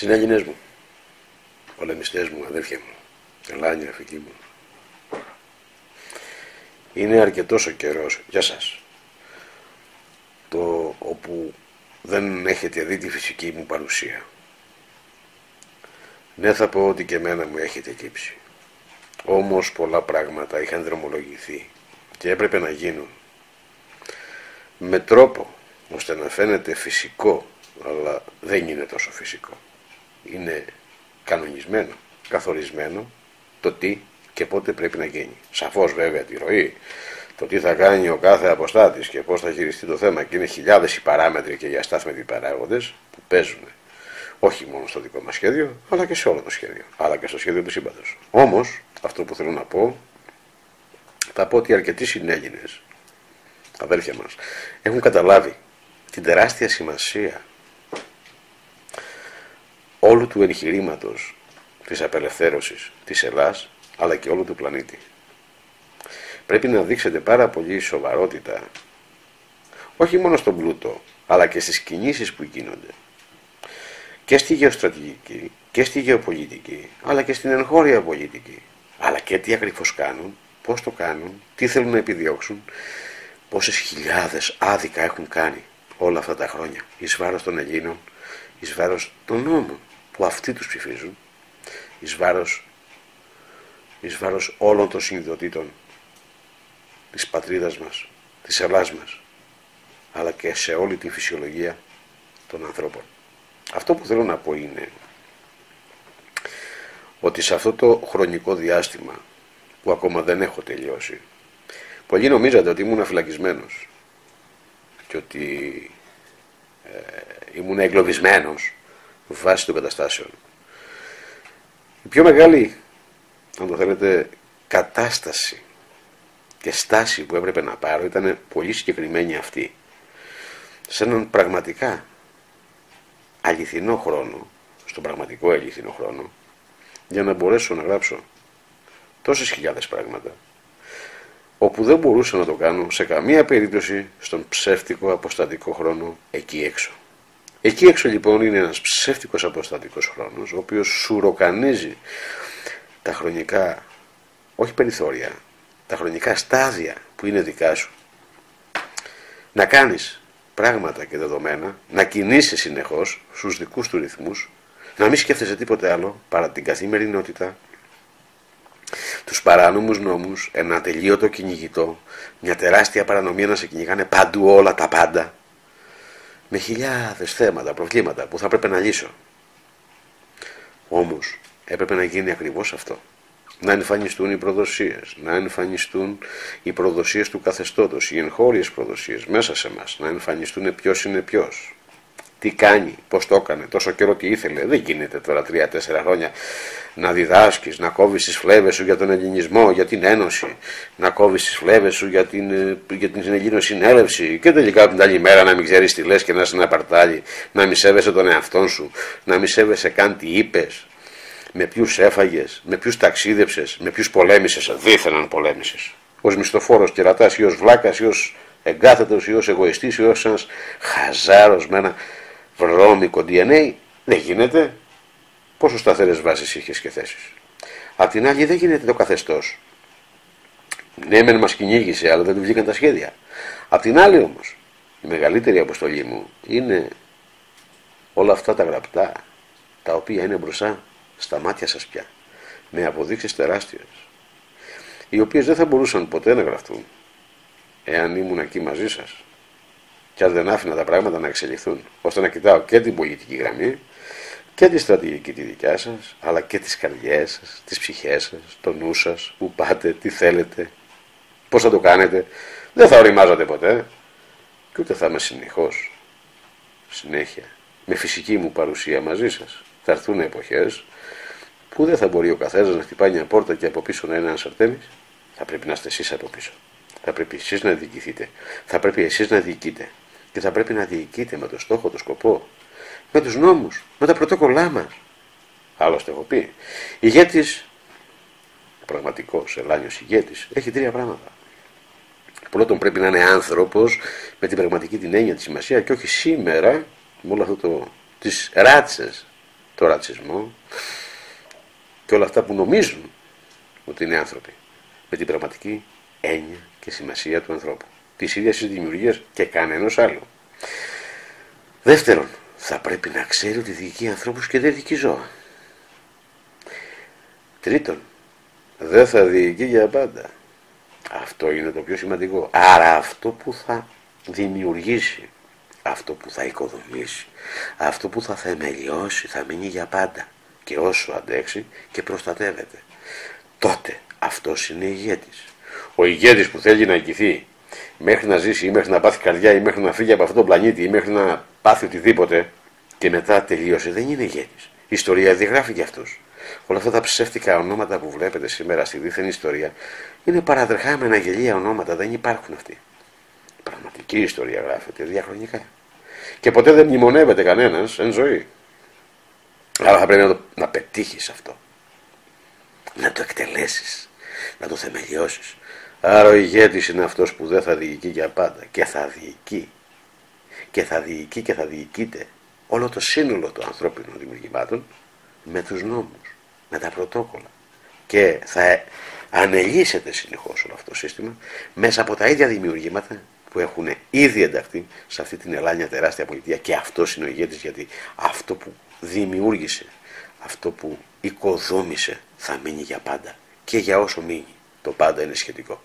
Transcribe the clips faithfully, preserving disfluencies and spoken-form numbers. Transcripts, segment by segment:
Συνέλληνες μου, πολεμιστές μου, αδέρφια μου, ελάνια, αφική μου. Είναι αρκετός ο καιρός για σας, το όπου δεν έχετε δει τη φυσική μου παρουσία. Ναι, θα πω ότι και εμένα μου έχετε λείψει. Όμως πολλά πράγματα είχαν δρομολογηθεί και έπρεπε να γίνουν με τρόπο ώστε να φαίνεται φυσικό, αλλά δεν είναι τόσο φυσικό. Είναι κανονισμένο, καθορισμένο το τι και πότε πρέπει να γίνει. Σαφώς βέβαια τη ροή, το τι θα κάνει ο κάθε αποστάτης και πώς θα χειριστεί το θέμα, και είναι χιλιάδες οι παράμετροι και οι αστάθμητοι παράγοντες που παίζουν όχι μόνο στο δικό μας σχέδιο, αλλά και σε όλο το σχέδιο, αλλά και στο σχέδιο του σύμπαντος. Όμως, αυτό που θέλω να πω, θα πω ότι αρκετοί συνέλληνες, αδέρφια μας, έχουν καταλάβει την τεράστια σημασία όλου του εγχειρήματος της απελευθέρωσης της Ελλάς, αλλά και όλου του πλανήτη. Πρέπει να δείξετε πάρα πολύ σοβαρότητα, όχι μόνο στον πλούτο, αλλά και στις κινήσεις που γίνονται. Και στη γεωστρατηγική, και στη γεωπολιτική, αλλά και στην εγχώρια πολιτική. Αλλά και τι ακριβώς κάνουν, πώς το κάνουν, τι θέλουν να επιδιώξουν, πόσες χιλιάδες άδικα έχουν κάνει όλα αυτά τα χρόνια, εις βάρος των Ελλήνων, εις βάρος των νόμων που αυτοί τους ψηφίζουν, εις βάρος, εις βάρος όλων των συνειδητοτήτων της πατρίδας μας, της Ελλάς μας, αλλά και σε όλη τη φυσιολογία των ανθρώπων. Αυτό που θέλω να πω είναι ότι σε αυτό το χρονικό διάστημα που ακόμα δεν έχω τελειώσει, πολλοί νομίζατε ότι ήμουν φυλακισμένος και ότι ε, ήμουν εγκλωβισμένος βάσει των καταστάσεων. Η πιο μεγάλη, αν το θέλετε, κατάσταση και στάση που έπρεπε να πάρω ήταν πολύ συγκεκριμένη αυτή. Σε έναν πραγματικά αληθινό χρόνο, στον πραγματικό αληθινό χρόνο, για να μπορέσω να γράψω τόσες χιλιάδες πράγματα, όπου δεν μπορούσα να το κάνω σε καμία περίπτωση στον ψεύτικο αποστατικό χρόνο εκεί έξω. Εκεί έξω λοιπόν είναι ένας ψεύτικος αποστατικός χρόνος, ο οποίος σουροκανίζει τα χρονικά, όχι περιθώρια, τα χρονικά στάδια που είναι δικά σου. Να κάνεις πράγματα και δεδομένα, να κινείσαι συνεχώς στους δικούς του ρυθμούς, να μην σκέφτεσαι τίποτε άλλο παρά την καθημερινότητα, τους παράνομους νόμους, ένα ατελείωτο κυνηγητό, μια τεράστια παρανομία να σε κυνηγάνε παντού όλα τα πάντα, με χιλιάδες θέματα, προβλήματα που θα έπρεπε να λύσω. Όμως έπρεπε να γίνει ακριβώς αυτό. Να εμφανιστούν οι προδοσίες, να εμφανιστούν οι προδοσίες του καθεστώτος, οι εγχώριες προδοσίες μέσα σε μας, να εμφανιστούν ποιος είναι ποιος, τι κάνει, πώς το έκανε, τόσο καιρό τι ήθελε. Δεν γίνεται τώρα τρία-τέσσερα χρόνια να διδάσκεις, να κόβεις τις φλέβες σου για τον ελληνισμό, για την ένωση, να κόβεις τις φλέβες σου για την, για την ελληνοσυνέλευση και τελικά την άλλη μέρα να μην ξέρεις τι λες και να είσαι ένα παρτάλι, να μη σέβεσαι τον εαυτό σου, να μη σέβεσαι καν τι είπες, με ποιους έφαγες, με ποιους ταξίδεψες, με ποιους πολέμησες, δίθεναν πολέμησες. Ως μισθοφόρος κερατάς ή ως βλάκας ή ως εγκάθετος ή ως εγωιστής ή ως ένας χαζάρος με ένα βρώμικο ντι εν έι, δεν γίνεται. Πόσο σταθερές βάσεις είχες και θέσεις. Απ' την άλλη δεν γίνεται το καθεστώς. Ναι, μεν μας κυνήγησε, αλλά δεν του βγήκαν τα σχέδια. Απ' την άλλη όμως, η μεγαλύτερη αποστολή μου είναι όλα αυτά τα γραπτά, τα οποία είναι μπροστά στα μάτια σας πια, με αποδείξεις τεράστιες, οι οποίες δεν θα μπορούσαν ποτέ να γραφτούν εάν ήμουν εκεί μαζί σας και αν δεν άφηνα τα πράγματα να εξελιχθούν, ώστε να κοιτάω και την πολιτική γραμμή και τη στρατηγική τη δικιά σας, αλλά και τις καρδιές σας, τις ψυχές σας, το νου σας, που πάτε, τι θέλετε, πώς θα το κάνετε. Δεν θα οριμάζατε ποτέ και ούτε θα είμαι συνεχώς, συνέχεια, με φυσική μου παρουσία μαζί σας. Θα έρθουν εποχές που δεν θα μπορεί ο καθένας να χτυπάει μια πόρτα και από πίσω να είναι ένας Αρτέμις. Θα πρέπει να είστε εσείς από πίσω. Θα πρέπει εσείς να διοικηθείτε. Θα πρέπει εσείς να διοικείτε. Και θα πρέπει να διοικείτε με το στόχο, το σκοπό, με τους νόμους, με τα πρωτόκολλά μας. Άλλωστε έχω πει, ηγέτης, πραγματικός ελάνιος ηγέτης, έχει τρία πράγματα. Πρώτον, πρέπει να είναι άνθρωπος με την πραγματική την έννοια, τη σημασία, και όχι σήμερα με όλο αυτό το, τις ράτσες το ρατσισμό και όλα αυτά που νομίζουν ότι είναι άνθρωποι, με την πραγματική έννοια και σημασία του ανθρώπου, της ίδιας της δημιουργίας και κανένας άλλου. Δεύτερον, θα πρέπει να ξέρει ότι διοικεί ανθρώπους και δεν διοικεί ζώα. Τρίτον, δεν θα διοικεί για πάντα. Αυτό είναι το πιο σημαντικό. Άρα αυτό που θα δημιουργήσει, αυτό που θα οικοδομήσει, αυτό που θα θεμελιώσει θα μείνει για πάντα και όσο αντέξει και προστατεύεται. Τότε αυτός είναι ηγέτης. Ο ηγέτης που θέλει να ηγηθεί μέχρι να ζήσει ή μέχρι να πάθει καρδιά ή μέχρι να φύγει από αυτόν τον πλανήτη ή μέχρι να πάθει οτιδήποτε και μετά τελείωσε, δεν είναι ηγέτης. Η ιστορία διαγράφει και αυτούς. Όλα αυτά τα ψεύτικα ονόματα που βλέπετε σήμερα στη δίθεν ιστορία είναι παραδρεχάμενα γελία ονόματα, δεν υπάρχουν αυτοί. Η πραγματική ιστορία γράφεται διαχρονικά. Και ποτέ δεν μνημονεύεται κανένας εν ζωή. Άρα θα πρέπει να, το, να πετύχεις αυτό. Να το εκτελέσεις. Να το θεμελιώσεις. Άρα ο ηγέτης είναι αυτός που δεν θα διοικεί για πάντα. Και θα διοικεί. Και θα διοικεί και θα διοικείται όλο το σύνολο των ανθρώπινων δημιουργημάτων με τους νόμους, με τα πρωτόκολλα. Και θα ανελύσσεται συνεχώς όλο αυτό το σύστημα μέσα από τα ίδια δημιουργήματα που έχουν ήδη ενταχθεί σε αυτή την ελάνια τεράστια πολιτεία. Και αυτός είναι ο ηγέτης, γιατί αυτό που δημιούργησε, αυτό που οικοδόμησε θα μείνει για πάντα και για όσο μείνει. Το πάντα είναι σχετικό.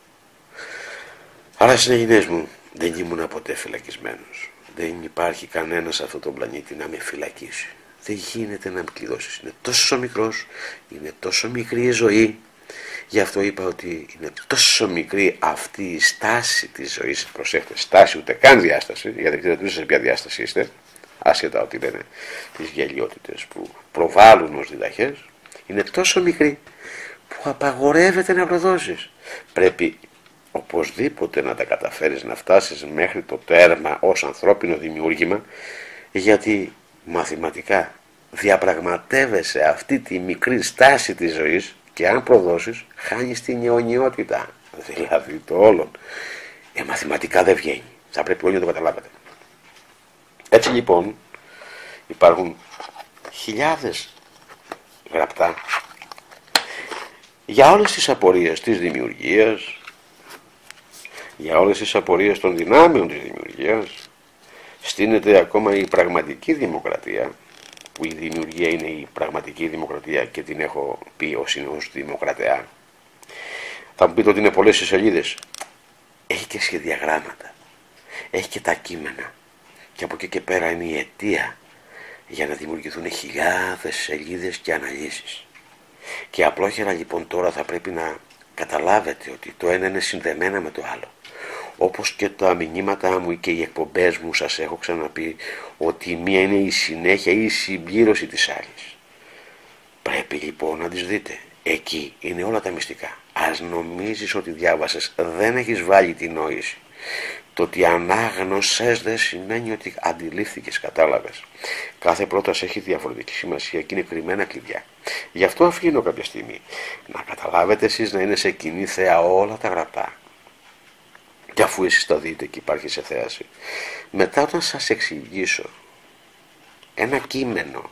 Άρα συνεγινές μου, δεν ήμουν ποτέ φυλακισμένος. Δεν υπάρχει κανένας σε αυτόν τον πλανήτη να με φυλακίσει. Δεν γίνεται να με κλειδώσεις. Είναι τόσο μικρός, είναι τόσο μικρή η ζωή. Γι' αυτό είπα ότι είναι τόσο μικρή αυτή η στάση της ζωής. Προσέχτε, στάση ούτε καν διάσταση, γιατί δεν ξέρετε σε ποια διάσταση είστε, άσχετα ότι λένε τις γελιότητες που προβάλλουν ως διδαχές. Είναι τόσο μικρή που απαγορεύεται να προδώσεις. Πρέπει οπωσδήποτε να τα καταφέρεις να φτάσεις μέχρι το τέρμα ως ανθρώπινο δημιούργημα, γιατί μαθηματικά διαπραγματεύεσαι αυτή τη μικρή στάση της ζωής και αν προδώσεις χάνεις την αιωνιότητα, δηλαδή το όλον. Ε, μαθηματικά δεν βγαίνει. Θα πρέπει όλοι να το καταλάβετε. Έτσι λοιπόν υπάρχουν χιλιάδες γραπτά για όλες τις απορίες της δημιουργίας, για όλες τις απορίες των δυνάμεων της δημιουργίας. Στείνεται ακόμα η πραγματική δημοκρατία, που η δημιουργία είναι η πραγματική δημοκρατία και την έχω πει ως είναι ως δημοκρατέα. Θα μου πείτε ότι είναι πολλές οι σελίδες. Έχει και σχεδιαγράμματα, έχει και τα κείμενα και από εκεί και πέρα είναι η αιτία για να δημιουργηθούν χιλιάδες σελίδες και αναλύσεις. Και απλόχερα λοιπόν τώρα θα πρέπει να καταλάβετε ότι το ένα είναι συνδεμένα με το άλλο. Όπως και τα μηνύματά μου και οι εκπομπές μου σας έχω ξαναπεί ότι η μία είναι η συνέχεια ή η συμπλήρωση της άλλης. Πρέπει λοιπόν να τις δείτε. Εκεί είναι όλα τα μυστικά. Ας νομίζεις ότι διάβασες, δεν έχεις βάλει την νόηση. Το ότι ανάγνωσες δεν σημαίνει ότι αντιλήφθηκες, κατάλαβες. Κάθε πρόταση έχει διαφορετική σημασία και είναι κρυμμένα κλειδιά. Γι' αυτό αφήνω κάποια στιγμή να καταλάβετε εσείς να είναι σε κοινή θέα όλα τα γραπτά. Και αφού εσείς τα δείτε και υπάρχει σε θέαση, μετά όταν σας εξηγήσω ένα κείμενο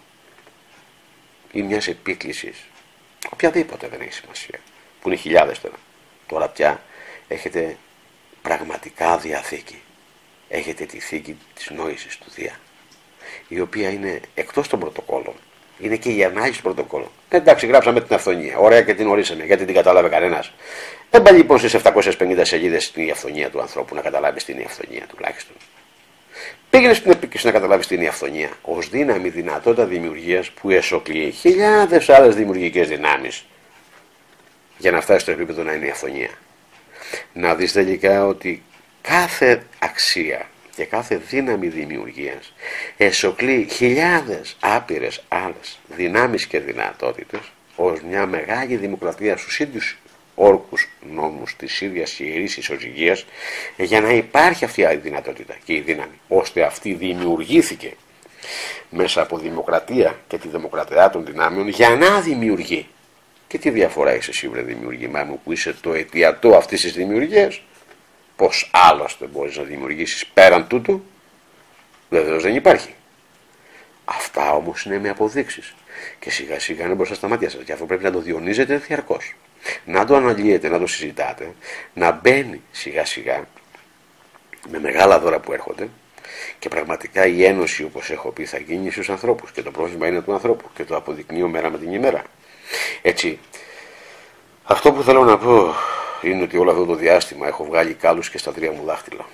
ή μιας επίκλησης, οποιαδήποτε δεν έχει σημασία, που είναι χιλιάδες τώρα, τώρα πια έχετε πραγματικά διαθήκη. Έχετε τη θήκη της νόησης του Δία, η οποία είναι εκτός των πρωτοκόλων. Είναι και η ανάλυση των πρωτοκόλων. Εντάξει, γράψαμε την αυθονία. Ωραία, και την ορίσαμε. Γιατί την κατάλαβε κανένας. Δεν πάει λοιπόν στις επτακόσιες πενήντα σελίδες την αυθονία του ανθρώπου να καταλάβεις την αυθονία τουλάχιστον. Πήγαινε στην επίκριση να καταλάβεις την αυθονία ως δύναμη, δυνατότητα δημιουργίας που εσωκλεί χιλιάδες άλλες δημιουργικές δυνάμεις για να φτάσει στο επίπεδο να είναι η αυθονία. Να δεις τελικά ότι κάθε αξία και κάθε δύναμη δημιουργίας εσωκλεί χιλιάδες άπειρες άλλες δυνάμεις και δυνατότητες ως μια μεγάλη δημοκρατία στους ίδιους όρκους νόμους της ίδιας ιερής ισοζυγίας, για να υπάρχει αυτή η δυνατότητα και η δύναμη, ώστε αυτή δημιουργήθηκε μέσα από δημοκρατία και τη δημοκρατία των δυνάμεων για να δημιουργεί. Και τι διαφορά είσαι εσύ, βρε δημιουργήμά μου, που είσαι το αιτιατό αυτής της δημιουργίας? Πώς άλλωστε μπορείς να δημιουργήσεις πέραν τούτου? Βεβαίως δεν υπάρχει. Αυτά όμως είναι με αποδείξεις. Και σιγά σιγά είναι μπροστά στα μάτια σας. Γι' αυτό πρέπει να το διονύζετε διαρκώς. Να το αναλύετε, να το συζητάτε, να μπαίνει σιγά σιγά με μεγάλα δώρα που έρχονται. Και πραγματικά η ένωση, όπως έχω πει, θα γίνει στους ανθρώπους. Και το πρόβλημα είναι του ανθρώπου. Και το αποδεικνύω μέρα με την ημέρα. Έτσι, αυτό που θέλω να πω είναι ότι όλο αυτό το διάστημα έχω βγάλει κάλους και στα τρία μου δάχτυλα.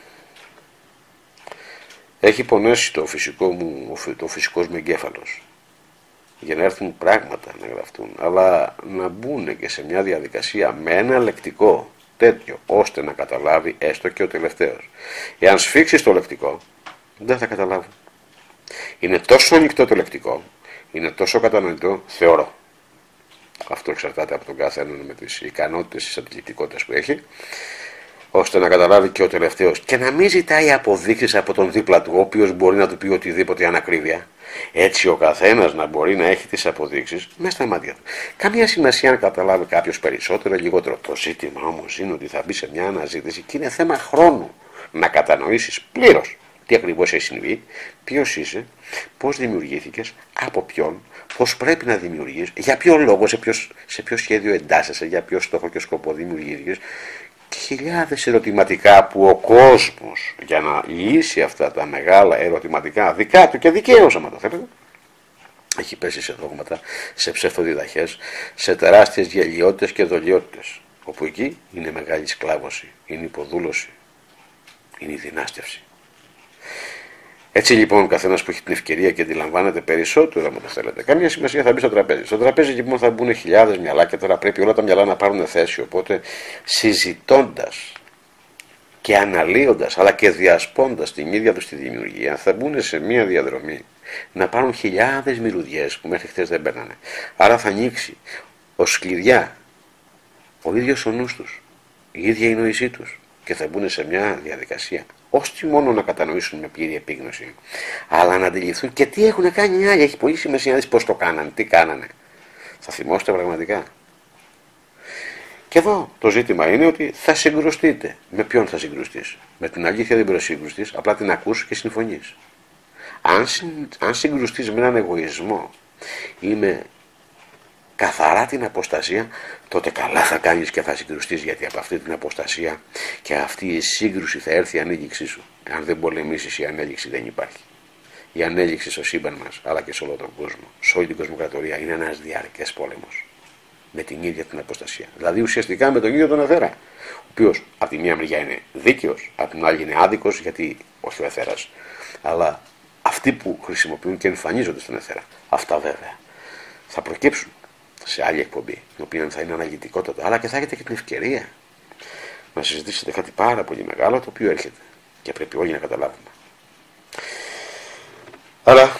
Έχει πονέσει το φυσικό μου, το φυσικός μου εγκέφαλος. Για να έρθουν πράγματα να γραφτούν. Αλλά να μπουν και σε μια διαδικασία με ένα λεκτικό τέτοιο, ώστε να καταλάβει έστω και ο τελευταίος. Εάν σφίξεις το λεκτικό, δεν θα καταλάβουν. Είναι τόσο ανοιχτό το λεκτικό, είναι τόσο κατανοητό, θεωρώ. Αυτό εξαρτάται από τον κάθε έναν με τις ικανότητες, τις αντιληπτικότητες που έχει, ώστε να καταλάβει και ο τελευταίος. Και να μην ζητάει αποδείξεις από τον δίπλα του, ο οποίος μπορεί να του πει οτιδήποτε ανακρίβεια. Έτσι ο καθένας να μπορεί να έχει τις αποδείξεις μέσα στα μάτια του. Καμία σημασία αν καταλάβει κάποιος περισσότερο ή λιγότερο. Το ζήτημα όμως είναι ότι θα μπει σε μια αναζήτηση και είναι θέμα χρόνου να κατανοήσεις πλήρως τι ακριβώς έχει συμβεί, ποιος είσαι, πώς δημιουργήθηκες, από ποιον, πώς πρέπει να δημιουργείς, για ποιο λόγο, σε ποιο, σε ποιο σχέδιο εντάσσεσαι, για ποιο στόχο και σκοπό δημιουργήθηκες. Και χιλιάδες ερωτηματικά που ο κόσμος, για να λύσει αυτά τα μεγάλα ερωτηματικά, δικά του και δικαίως άμα το θέλετε, έχει πέσει σε δόγματα, σε ψευτοδιδαχές, σε τεράστιες γελιότητες και δολιότητες, όπου εκεί είναι μεγάλη σκλάβωση, είναι υποδούλωση, είναι η δυνάστευση. Έτσι λοιπόν, ο καθένας που έχει την ευκαιρία και αντιλαμβάνεται περισσότερο, αν το θέλετε, καμία σημασία θα μπει στο τραπέζι. Στο τραπέζι λοιπόν θα μπουν χιλιάδες μυαλά και τώρα πρέπει όλα τα μυαλά να πάρουν θέση. Οπότε συζητώντας και αναλύοντας αλλά και διασπώντας την ίδια τους τη δημιουργία, θα μπουν σε μία διαδρομή να πάρουν χιλιάδες μυρωδιές που μέχρι χθες δεν παίρνανε. Άρα θα ανοίξει ως κλειδιά ο ίδιος ο νους τους, η ίδια η νόησή τους. Και θα μπουν σε μια διαδικασία, όχι μόνο να κατανοήσουν με πλήρη επίγνωση, αλλά να αντιληφθούν και τι έχουν κάνει οι άλλοι. Έχει πολύ σημασία να δεις πώς το κάνανε, τι κάνανε. Θα θυμόστε πραγματικά. Και εδώ το ζήτημα είναι ότι θα συγκρουστείτε. Με ποιον θα συγκρουστείς? Με την αλήθεια δεν μπορεί να συγκρουστείς, απλά την ακούς και συμφωνείς. Αν, αν συγκρουστείς με έναν εγωισμό ή με καθαρά την αποστασία, τότε καλά θα κάνεις και θα συγκρουστείς, γιατί από αυτή την αποστασία και αυτή η σύγκρουση θα έρθει η ανέλυξή σου. Αν δεν πολεμήσεις, η ανέλυξη δεν υπάρχει. Η ανέλυξη στο σύμπαν μας, αλλά και σε όλο τον κόσμο, σε όλη την κοσμοκρατορία, είναι ένας διαρκές πόλεμος. Με την ίδια την αποστασία. Δηλαδή ουσιαστικά με τον ίδιο τον εθέρα. Ο οποίος από τη μία μεριά είναι δίκαιος, από την άλλη είναι άδικος, γιατί όχι ο εθέρας, αλλά αυτοί που χρησιμοποιούν και εμφανίζονται στον εθέρα. Αυτά βέβαια θα προκύψουν σε άλλη εκπομπή, η οποία θα είναι αναλυτικότατα, αλλά και θα έχετε και την ευκαιρία να συζητήσετε κάτι πάρα πολύ μεγάλο, το οποίο έρχεται και πρέπει όλοι να καταλάβουμε. Άρα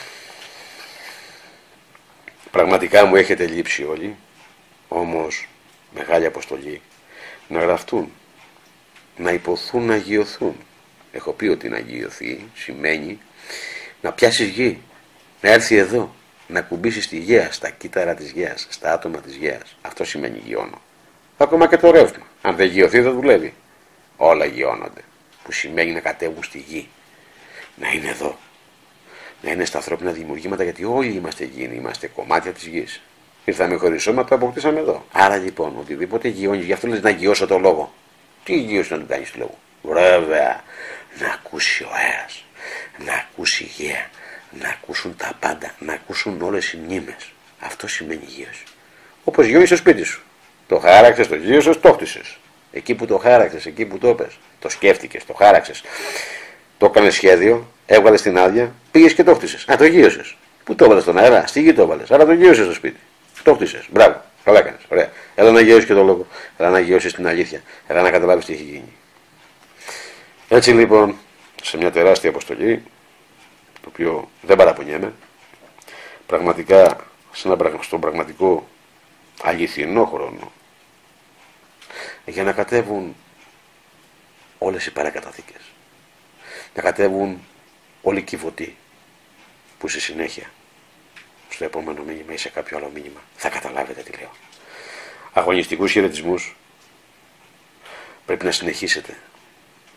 πραγματικά μου έχετε λείψει όλοι, όμως μεγάλη αποστολή να γραφτούν, να υποθούν, να αγιωθούν. Έχω πει ότι να αγιωθεί σημαίνει να πιάσεις γη, να έρθει εδώ, να κουμπίσεις τη γέα, στα κύτταρα της γέας, στα άτομα της γέας. Αυτό σημαίνει γιώνω. Ακόμα και το ρεύμα. Αν δεν γιωθεί δεν δουλεύει. Όλα γιώνονται. Που σημαίνει να κατέβουν στη γη. Να είναι εδώ. Να είναι στα ανθρώπινα δημιουργήματα, γιατί όλοι είμαστε γήινοι, είμαστε κομμάτια της γης. Ήρθαμε χωρίς σώμα, το αποκτήσαμε εδώ. Άρα λοιπόν, οτιδήποτε γιώνει, γι' αυτό λες να γιώσω το λόγο. Τι γιώσει να του κάνεις το λόγο? Βέβαια, να ακούσει ο αέρας, να ακούσει η γέα, να ακούσουν τα πάντα, να ακούσουν όλες οι μνήμες. Αυτό σημαίνει γύρωση. Όπως γιώνεις στο σπίτι σου. Το χάραξες, το γύρωσες, το χτίσες. Εκεί που το χάραξες, εκεί που το έπες, το σκέφτηκες, το χάραξες, το έκανες σχέδιο, έβγαλες την άδεια, πήγες και το χτίσες. Α, το γύρωσες. Πού το έβαλες στον αέρα? Στη γη το έβαλες. Άρα το γύρωσες στο σπίτι. Το χτίσες. Μπράβο. Καλά έκανες. Ωραία. Έλα να γύρωσες και το λόγο. Έλα να γύρωσες την αλήθεια. Έλα να καταλάβεις τι έχει γίνει. Έτσι λοιπόν, σε μια τεράστια αποστολή, το οποίο δεν παραπονιέμαι, πραγματικά στον πραγματικό αληθινό χρόνο, για να κατέβουν όλες οι παρακαταθήκες, να κατέβουν όλοι οι κυβωτοί, που στη συνέχεια στο επόμενο μήνυμα ή σε κάποιο άλλο μήνυμα θα καταλάβετε τι λέω. Αγωνιστικούς χαιρετισμούς πρέπει να συνεχίσετε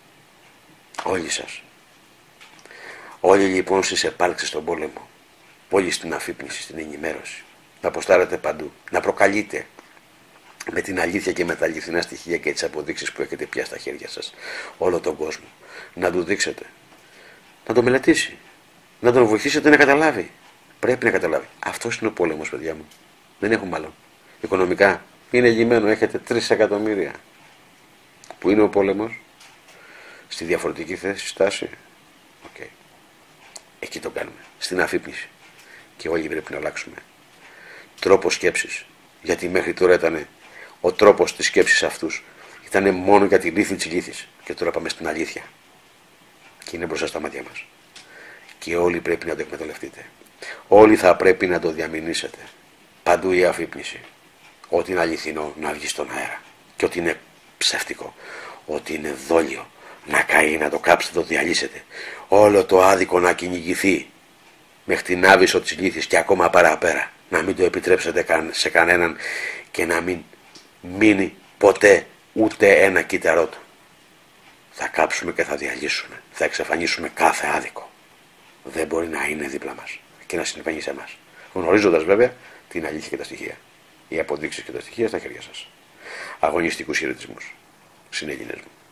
όλοι σας. Όλοι λοιπόν στις επάλξεις στον πόλεμο, πολύ στην αφύπνιση, στην ενημέρωση. Να αποστάρετε παντού. Να προκαλείτε με την αλήθεια και με τα αληθινά στοιχεία και τις αποδείξεις που έχετε πια στα χέρια σας όλο τον κόσμο. Να του δείξετε. Να το μελετήσει. Να τον βοηθήσετε να καταλάβει. Πρέπει να καταλάβει. Αυτός είναι ο πόλεμος, παιδιά μου. Δεν έχουμε άλλο. Οικονομικά είναι γυμμένο. Έχετε τρεις εκατομμύρια. Που είναι ο πόλεμος. Στη διαφορετική θέση, στάση. Okay. Εκεί το κάνουμε. Στην αφύπνιση. Και όλοι πρέπει να αλλάξουμε τρόπο σκέψης. Γιατί μέχρι τώρα ήταν ο τρόπος της σκέψης αυτούς. Ήταν μόνο για τη λύθη της λύθης. Και τώρα πάμε στην αλήθεια. Και είναι μπροστά στα μάτια μας. Και όλοι πρέπει να το εκμεταλλευτείτε. Όλοι θα πρέπει να το διαμηνήσετε. Παντού η αφύπνιση. Ό,τι είναι αληθινό να βγει στον αέρα. Και ό,τι είναι ψεύτικο. Ό,τι είναι δόλιο. Να καεί, να το κάψετε, το διαλύσετε. Όλο το άδικο να κυνηγηθεί. Μέχρι την άβυσσο της λύθης και ακόμα παραπέρα. Να μην το επιτρέψετε σε κανέναν και να μην μείνει ποτέ ούτε ένα κύτταρό του. Θα κάψουμε και θα διαλύσουμε. Θα εξαφανίσουμε κάθε άδικο. Δεν μπορεί να είναι δίπλα μας και να συμβαίνει σε εμάς. Γνωρίζοντας βέβαια την αλήθεια και τα στοιχεία. Οι αποδείξεις και τα στοιχεία στα χέρια σας. Αγωνιστικούς χαιρετισμούς. Συνέλληνες μου.